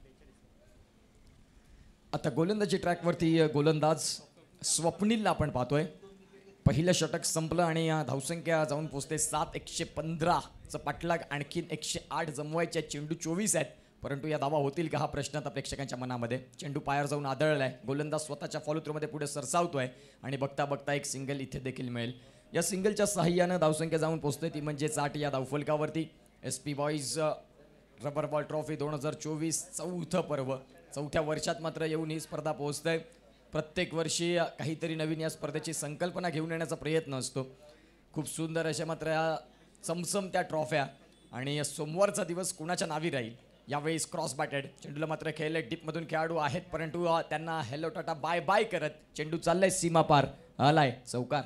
आता गोलंदाजी ट्रॅकवरती गोलंदाज स्वप्नीलला आपण पाहतोय. पहिलं षटक संपलं आणि धावसंख्या जाऊन पोहोचते 7. 115चं पाठलाग आणखीन 108 जमवायचे. चेंडू 24 आहेत परंतु या धावा होतील का हा प्रश्न आता प्रेक्षकांच्या मनामध्ये. चेंडू पायावर जाऊन आदळलाय. गोलंदाज स्वतःच्या फॉलो थ्रूमध्ये पुढे सरसावतोय आणि बघता बघता एक सिंगल इथे देखील मिळेल. या सिंगलच्या साहाय्यानं धावसंख्या जाऊन पोहोचते ती म्हणजे 8 या धावफलकावरती. SP boys rubber ball trophy 2024 चौथं पर्व. 4थ्या वर्षात मात्र येऊन ही स्पर्धा पोहोचते. प्रत्येक वर्षी काहीतरी नवीन या स्पर्धेची संकल्पना घेऊन येण्याचा प्रयत्न असतो. खूप सुंदर अशा मात्र या चमचमत्या ट्रॉफ्या आणि सोमवारचा दिवस कुणाच्या नावी राहील. यावेळेस क्रॉस बॅटेड चेंडूला मात्र खेळले. डीपमधून खेळाडू आहेत परंतु त्यांना हॅलो टाटा बाय बाय करत चेंडू चाललाय सीमा पार. आलाय चौकार.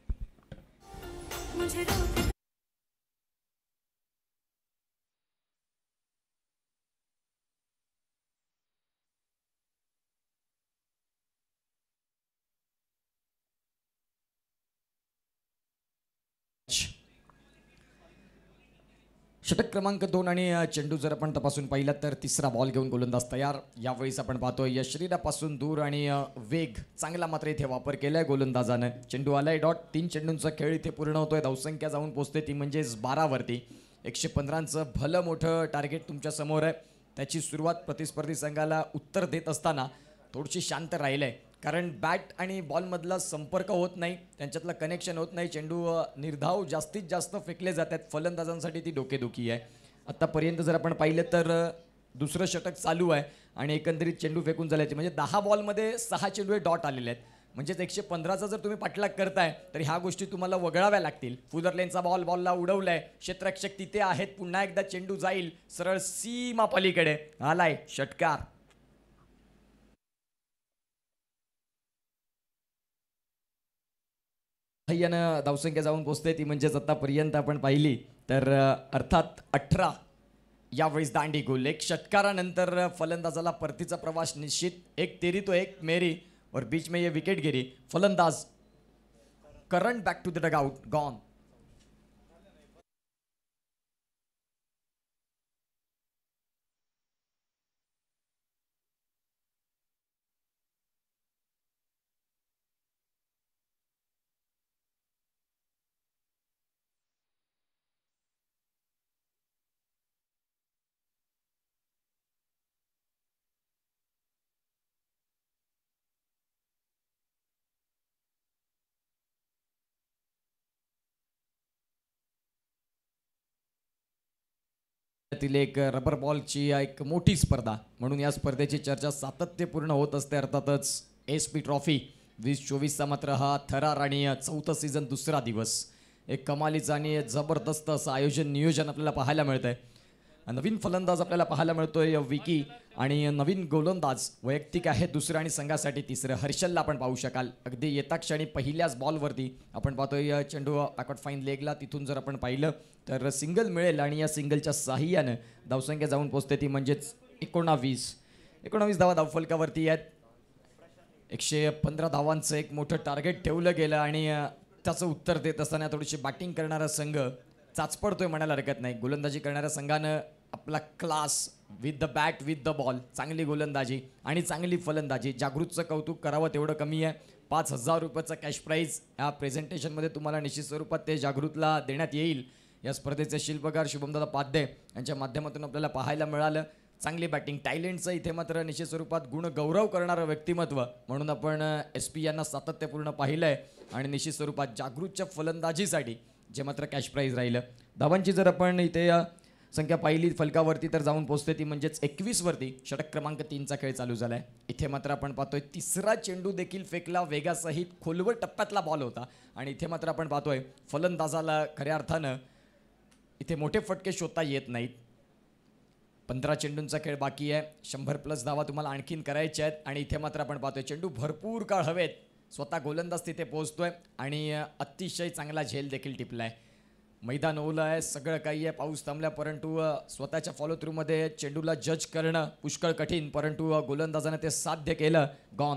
षटक क्रमांक 2 आणि चेंडू जर आपण तपासून पाहिला तर तिसरा बॉल घेऊन गोलंदाज तयार. यावेळेस आपण पाहतोय यशरीरापासून दूर आणि वेग चांगला मात्र इथे वापर केलाय गोलंदाजानं. चेंडू आलाय डॉट. 3 चेंडूंचा खेळ इथे पूर्ण होतोय. धावसंख्या जाऊन पोहोचते ती म्हणजेच 12 वरती. 115चं भलं मोठं टार्गेट तुमच्या समोर आहे. त्याची सुरुवात प्रतिस्पर्धी संघाला उत्तर देत असताना थोडीशी शांत राहिलंय. कारण बॅट आणि बॉलमधला संपर्क होत नाही. त्यांच्यातलं कनेक्शन होत नाही. चेंडू निर्धाव जास्तीत जास्त फेकले जातात. फलंदाजांसाठी ती डोकेदुखी आहे. आत्तापर्यंत जर आपण पाहिलं तर दुसरं षटक चालू आहे आणि एकंदरीत चेंडू फेकून झाल्याचे म्हणजे 10 बॉलमध्ये 6 चेंडू डॉट आलेले आहेत. म्हणजेच 115चा जर तुम्ही पाठलाग करताय तर ह्या गोष्टी तुम्हाला वगळाव्या लागतील. फुलर लेनचा बॉलला उडवलाय, क्षेत्ररक्षक तिथे आहेत, पुन्हा एकदा चेंडू जाईल सरळ सीमा पलीकडे, आलाय षटकार. ह्यानं धावसंख्या जाऊन पोहोचते ती म्हणजेच आतापर्यंत आपण पाहिली तर अर्थात 18. यावेळेस दांडी गोल. एक षटकारानंतर फलंदाजाला परतीचा प्रवास निश्चित. एक तेरी तो एक मेरी और बीच में ये विकेट गिरी. फलंदाज current back to the dugout, gone. तील एक रबर बॉलची एक मोठी स्पर्धा म्हणून या स्पर्धेची चर्चा सातत्यपूर्ण होत असते. अर्थातच SP ट्रॉफी 2024चा मात्र हा थरार आणि चौथा सीझन दुसरा दिवस. एक कमालीचं आणि जबरदस्त असं आयोजन नियोजन आपल्याला पाहायला मिळतंय. नवीन फलंदाज आपल्याला पाहायला मिळतोय विकी आणि नवीन गोलंदाज वैयक्तिक आहे दुसरं आणि संघासाठी तिसरं हर्षलला आपण पाहू शकाल. अगदी येता क्षणी पहिल्याच बॉलवरती आपण पाहतोय चेंडू बॅकवर्ड फाईन लेगला. तिथून जर आपण पाहिलं तर सिंगल मिळेल आणि या सिंगलच्या साह्यानं धावसंख्या जाऊन पोहोचते ती म्हणजेच 19 धावा धावफलकावरती आहेत. 115 धावांचं एक मोठं टार्गेट ठेवलं गेलं आणि त्याचं उत्तर देत असताना थोडीशी बॅटिंग करणारा संघ चाचपडतोय म्हणायला हरकत नाही. गोलंदाजी करणाऱ्या संघानं आपला class with the bat with the ball, चांगली गोलंदाजी आणि चांगली फलंदाजी. जागृतचं कौतुक करावं तेवढं कमी आहे. 5,000 रुपयाचं कॅश प्राईज या प्रेझेंटेशनमध्ये तुम्हाला निश्चित स्वरूपात ते जागृतला देण्यात येईल. या स्पर्धेचे शिल्पकार शुभमदादा पाध्ये यांच्या माध्यमातून आपल्याला पाहायला मिळालं. चांगली बॅटिंग टॅलेंटचं इथे मात्र निश्चित स्वरूपात गुणगौरव करणारं व्यक्तिमत्व म्हणून आपण SP यांना सातत्यपूर्ण पाहिलंय आणि निश्चित स्वरूपात जागृतच्या फलंदाजीसाठी जे मात्र कॅश प्राईज राहिलं. धावांची जर आपण इथे संख्या पाहिली फलकावरती तर जाऊन पोहोचते ती म्हणजेच 21 वरती. षटक क्रमांक 3चा खेळ चालू झालाय. इथे मात्र आपण पाहतोय तिसरा चेंडू देखील फेकला, वेगासहित खोलवर टप्प्यातला बॉल होता आणि इथे मात्र आपण पाहतोय फलंदाजाला खऱ्या अर्थानं इथे मोठे फटके शोधता येत नाहीत. 15 चेंडूंचा खेळ बाकी आहे. 100+ धावा तुम्हाला आणखीन करायच्या आहेत आणि इथे मात्र आपण पाहतोय चेंडू भरपूर काळ हवेत. स्वतः गोलंदाज तिथे पोहोचतोय आणि अतिशय चांगला झेल देखील टिपलाय. मैदान ओलं आहे, सगळं काही आहे, पाऊस थांबल्या, परंतु स्वतःच्या फॉलो थ्रूमध्ये चेंडूला जज करणं पुष्कळ कठीण, परंतु गोलंदाजाने ते साध्य केलं. गॉन.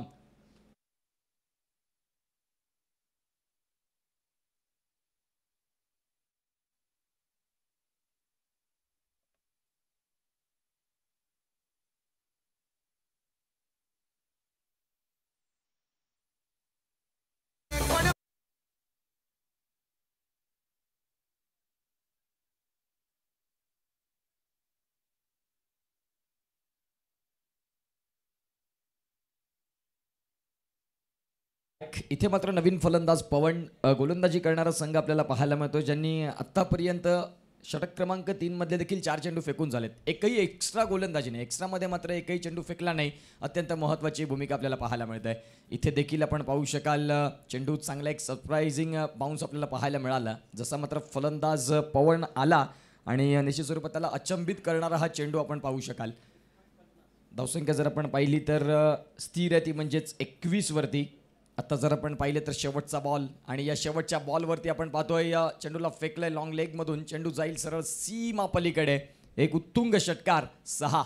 इथे मात्र नवीन फलंदाज पवन गोलंदाजी करणारा संघ आपल्याला पाहायला मिळतो, ज्यांनी आतापर्यंत षटक क्रमांक 3 मध्ये देखील 4 चेंडू फेकून झालेत. एकही एक्स्ट्रा गोलंदाजी नाही. एक्स्ट्रामध्ये मात्र एकही चेंडू फेकला नाही. अत्यंत महत्त्वाची भूमिका आपल्याला पाहायला मिळते. इथे देखील आपण पाहू शकाल चेंडू चांगला एक सरप्राइझिंग बाउन्स आपल्याला पाहायला मिळाला. जसा मात्र फलंदाज पवन आला आणि निश्चित स्वरूपात त्याला अचंबित करणारा हा चेंडू आपण पाहू शकाल. धावसंख्या जर आपण पाहिली तर स्थिर आहे ती म्हणजेच 21 वरती. आता जर आपण पाहिलं तर शेवटचा बॉल आणि या शेवटच्या बॉलवरती आपण पाहतोय या चेंडूला फेकलंय लॉंग लेगमधून. चेंडू जाईल सरळ सीमा पलीकडे. एक उत्तुंग षटकार. 6.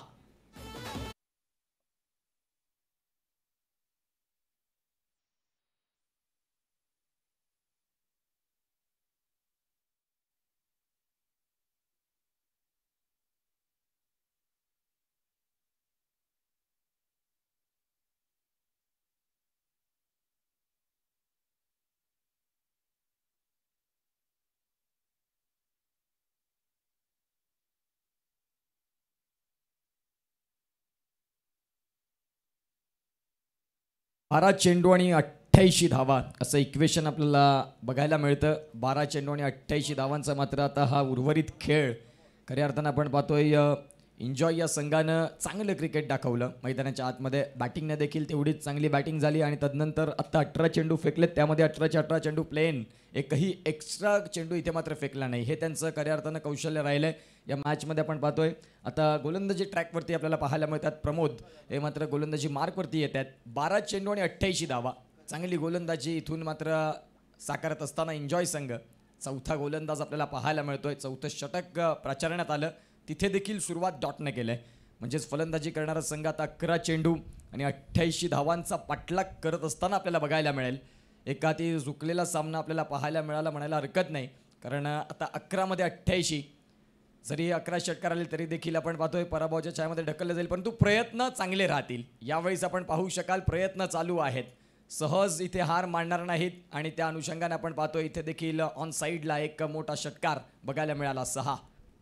बारा चेंडू आणि 88 धावा असं इक्वेशन आपल्याला बघायला मिळतं. 12 चेंडू आणि 88 धावांचा मात्र आता हा उर्वरित खेळ खऱ्या अर्थानं आपण पाहतोय एन्जॉय या संघानं चांगलं क्रिकेट दाखवलं. मैदानाच्या आतमध्ये बॅटिंगने देखील तेवढीच चांगली बॅटिंग झाली आणि तदनंतर आत्ता 18 चेंडू फेकलेत, त्यामध्ये 18चे 18 चेंडू प्लेन, एकही एक्स्ट्रा चेंडू इथे मात्र फेकला नाही. हे त्यांचं खऱ्या अर्थानं कौशल्य राहिलं या मॅचमध्ये. आपण पाहतोय आता गोलंदाजी ट्रॅकवरती आपल्याला पाहायला मिळतात. प्रमोद हे मात्र गोलंदाजी मार्कवरती येत आहेत. 12 चेंडू आणि 88 धावा, चांगली गोलंदाजी इथून मात्र साकारत असताना एन्जॉय संघ. चौथा गोलंदाज आपल्याला पाहायला मिळतोय. चौथं षटक प्रचारण्यात आलं, तिथे देखील सुरुवात डॉटने केलं आहे. म्हणजेच फलंदाजी करणारा संघ आता 11 चेंडू आणि 88 धावांचा पाठलाग करत असताना आपल्याला बघायला मिळेल. एका ती झुकलेला सामना आपल्याला पाहायला मिळाला म्हणायला हरकत नाही, कारण आता 11मध्ये 88, जरी 11 षटकार आले तरी देखील आपण पाहतोय पराभवाच्या छायामध्ये ढकललं जाईल, परंतु प्रयत्न चांगले राहतील. यावेळेस आपण पाहू शकाल प्रयत्न चालू आहेत, सहज इथे हार मानणार नाहीत. आणि त्या अनुषंगाने आपण पाहतोय इथे देखील ऑन साईडला एक मोठा षटकार बघायला मिळाला, 6.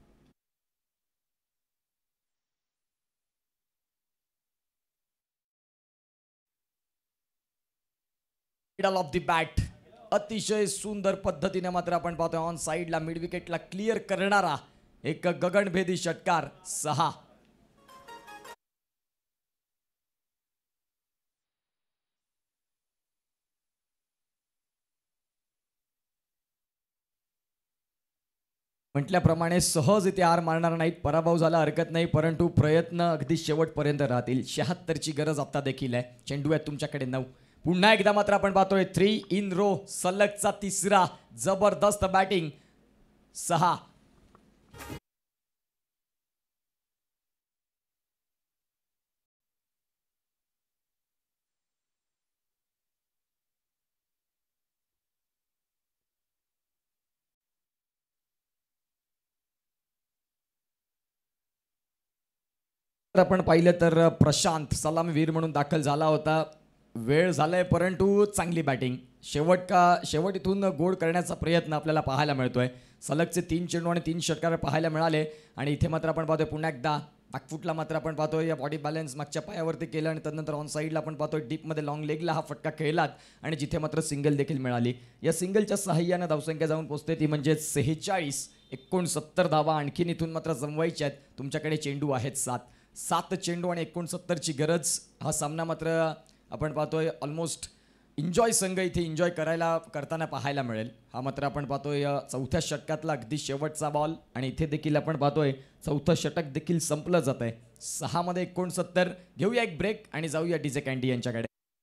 मिडल ऑफ द बॅट अतिशय सुंदर पद्धतीने मात्र आपण पाहतोय ऑन साईडला मिड विकेटला क्लिअर करणारा एक गगनभेदी षटकार, 6. म्हटल्याप्रमाणे सहज इथे हार मारणार नाहीत. पराभव झाला हरकत नाही, परंतु प्रयत्न अगदी शेवटपर्यंत राहतील. 76ची गरज आता देखील आहे. चेंडू आहेत तुमच्याकडे 9. पुन्हा एकदा मात्र आपण पाहतोय 3 इन रो, सलगचा तिसरा जबरदस्त बॅटिंग, 6. आपण पाहिलं तर प्रशांत सलामीवीर म्हणून दाखल झाला होता. वेळ झालाय परंतु चांगली बॅटिंग. शेवट इथून गोड करण्याचा प्रयत्न आपल्याला पाहायला मिळतोय. सलगचे 3 चेंडू आणि 3 षटकार पाहायला मिळाले. आणि इथे मात्र आपण पाहतोय पुन्हा एकदा बॅकफुटला मात्र आपण पाहतोय या बॉडी बॅलन्स मागच्या पायावरती केलं आणि त्यानंतर ऑन साईडला आपण पाहतोय डीपमध्ये लॉंग लेगला हा फटका खेळलात आणि जिथे मात्र सिंगल देखील मिळाली. या सिंगलच्या सहाय्यानं धावसंख्या जाऊन पोहोचते ती म्हणजे 46. 69 धावा आणखीन इथून मात्र जमवायच्या आहेत. तुमच्याकडे चेंडू आहेत 7 चेंडू आणि 69ची गरज. हा सामना मात्र आपण पाहतोय ऑलमोस्ट एन्जॉय संघ इथे एन्जॉय करताना पाहायला मिळेल. हा मात्र आपण पाहतोय 4थ्या षटकातला अगदी शेवटचा बॉल आणि इथे देखील आपण पाहतोय 4थं षटक देखील संपलं जात आहे. 6 मध्ये 69. घेऊया एक ब्रेक आणि जाऊया डीजे कॅन्डी यांच्याकडे.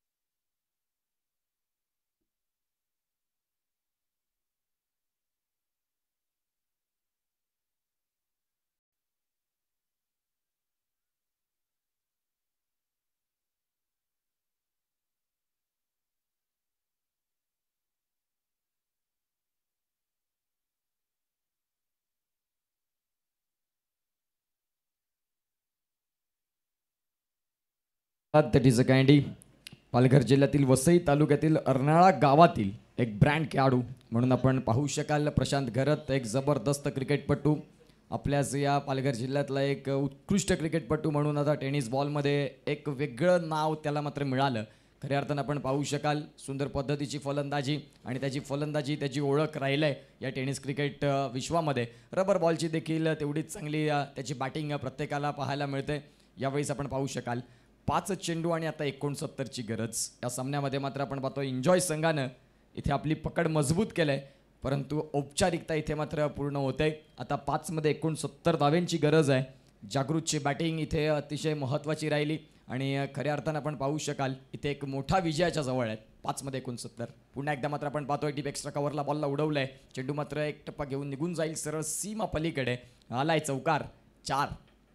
डीजे कॅन्डी पालघर जिल्ह्यातील वसई तालुक्यातील अर्नाळा गावातील एक ब्रँड खेळाडू म्हणून आपण पाहू शकाल. प्रशांत घरत एक जबरदस्त क्रिकेटपटू, आपल्याच या पालघर जिल्ह्यातला एक उत्कृष्ट क्रिकेटपटू म्हणून आता टेनिस बॉलमध्ये एक वेगळं नाव त्याला मात्र मिळालं. खऱ्या अर्थानं आपण पाहू शकाल सुंदर पद्धतीची फलंदाजी आणि त्याची ओळख राहिलं आहे या टेनिस क्रिकेट विश्वामध्ये. रबर बॉलची देखील तेवढीच चांगली त्याची बॅटिंग प्रत्येकाला पाहायला मिळते. यावेळेस आपण पाहू शकाल 5 चेंडू आणि आता 69ची गरज. या सामन्यामध्ये मात्र आपण पाहतो एन्जॉय संघानं इथे आपली पकड मजबूत केलंय, परंतु औपचारिकता इथे मात्र पूर्ण होते. आता 5 मध्ये 69 धाव्यांची गरज आहे. जागृतची बॅटिंग इथे अतिशय महत्त्वाची राहिली आणि खऱ्या अर्थानं आपण पाहू शकाल इथे एक मोठा विजयाच्या जवळ आहे. 5 मध्ये 69. पुन्हा एकदा मात्र आपण पाहतोय डीप एक्स्ट्रा कव्हरला बॉलला उडवलंय. चेंडू मात्र एक टप्पा घेऊन निघून जाईल सरळ सीमा पलीकडे. आलाय चौकार, 4.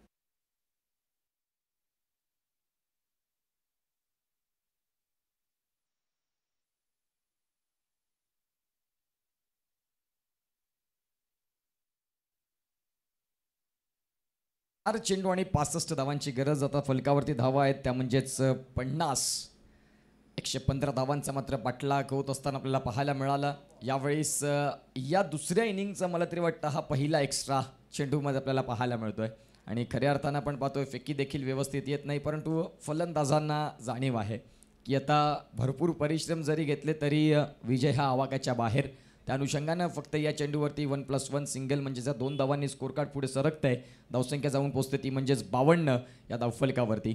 चेंडू आणि 65 धावांची गरज. आता फलकावरती धावा आहेत त्या म्हणजेच 50. 115 धावांचा मात्र पाठलाग होत असताना आपल्याला पाहायला मिळाला. यावेळेस या दुसऱ्या इनिंगचा मला तरी वाटतं हा पहिला एक्स्ट्रा चेंडूमध्ये आपल्याला पाहायला मिळतोय आणि खऱ्या अर्थानं आपण पाहतोय फेकी देखील व्यवस्थित येत नाही, परंतु फलंदाजांना जाणीव आहे की आता भरपूर परिश्रम जरी घेतले तरी विजय हा आवाक्याच्या बाहेर. त्या अनुषंगानं फक्त या चेंडूवरती 1+1 सिंगल म्हणजेच 2 धावांनी स्कोर कार्ड पुढे सरकत आहे. धावसंख्या जाऊन पोहोचते ती म्हणजेच 52 या धावफलकावरती.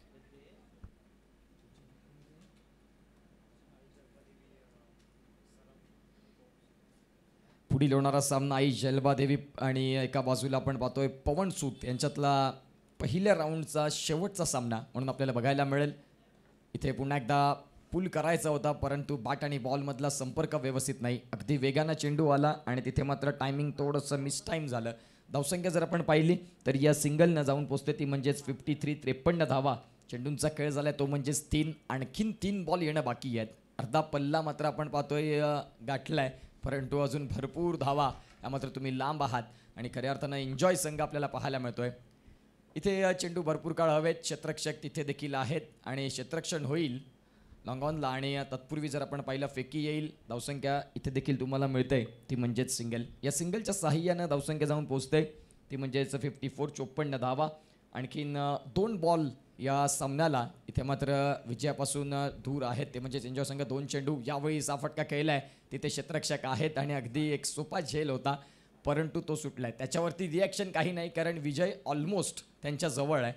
पुढील होणारा सामना आई जलबादेवी आणि एका बाजूला आपण पाहतोय पवन सूत यांच्यातला पहिल्या राऊंडचा शेवटचा सामना म्हणून आपल्याला बघायला मिळेल. इथे पुन्हा एकदा पुल करायचा होता परंतु बॅट आणि बॉलमधला संपर्क व्यवस्थित नाही. अगदी वेगानं चेंडू आला आणि तिथे मात्र टायमिंग थोडंसं मिस टाईम झालं. धावसंख्या जर आपण पाहिली तर या सिंगलनं जाऊन पोचते ती म्हणजेच 53 धावा. चेंडूंचा खेळ झाला तो म्हणजेच 3 आणखीन 3 बॉल येणं बाकी आहेत. अर्धा पल्ला मात्र आपण पाहतोय गाठलाय परंतु अजून भरपूर धावा या मात्र तुम्ही लांब आहात आणि खऱ्या अर्थानं एन्जॉय संघ आपल्याला पाहायला मिळतोय. इथे चेंडू भरपूर काळ हवेत. क्षेत्ररक्षक तिथे देखील आहेत आणि क्षेत्ररक्षण होईल लॉंगॉनला आणि तत्पूर्वी जर आपण पाहिलं फेकी येईल. धावसंख्या इथे देखील तुम्हाला मिळते ती म्हणजेच सिंगल. या सिंगलच्या साहाय्यानं धावसंख्या जाऊन पोहोचते ती म्हणजेच 54 धावा. आणखीन 2 बॉल या सामन्याला इथे मात्र विजयापासून दूर आहेत ते म्हणजेच एन्जॉय संघ 2 चेंडू. यावेळी फटका खेळलाय तिथे क्षेत्ररक्षक आहेत आणि अगदी एक सोपा झेल होता परंतु तो सुटलाय. त्याच्यावरती रिॲक्शन काही नाही कारण विजय ऑलमोस्ट त्यांच्या जवळ आहे.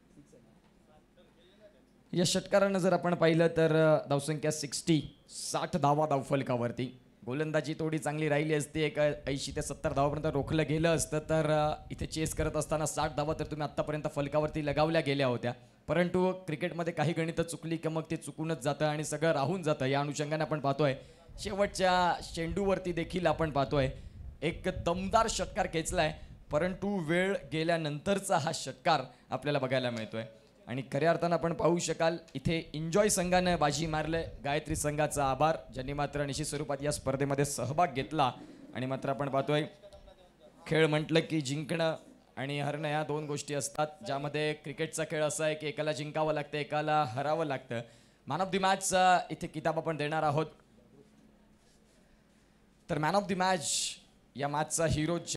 या षटकारानं जर आपण पाहिलं तर धावसंख्या 60 धावा धावफलकावरती. गोलंदाजी थोडी चांगली राहिली असती 80 ते 70 धावापर्यंत रोखलं गेलं असतं तर इथे चेस करत असताना 60 धावा तर तुम्ही आत्तापर्यंत फलकावरती लगावल्या गेल्या होत्या. परंतु क्रिकेटमध्ये काही गणितं चुकली की मग ते चुकूनच जातं आणि सगळं राहून जातं. या अनुषंगाने आपण पाहतोय शेवटच्या चेंडूवरती देखील आपण पाहतोय एक दमदार षटकार खेचलाय परंतु वेळ गेल्यानंतरचा हा षटकार आपल्याला बघायला मिळतोय. आणि खऱ्या अर्थानं आपण पाहू शकाल इथे एन्जॉय संघानं बाजी मारले. गायत्री संघाचा आभार ज्यांनी मात्र निश्चित स्वरूपात या स्पर्धेमध्ये सहभाग घेतला. आणि मात्र आपण पाहतोय खेळ म्हटलं की जिंकणं आणि हरणं या 2 गोष्टी असतात ज्यामध्ये क्रिकेटचा खेळ असा आहे की एकाला जिंकावं लागतं एकाला हरावं लागतं. मॅन ऑफ द मॅच इथे किताब आपण देणार आहोत. तर मॅन ऑफ द मॅच या मॅचचा हिरो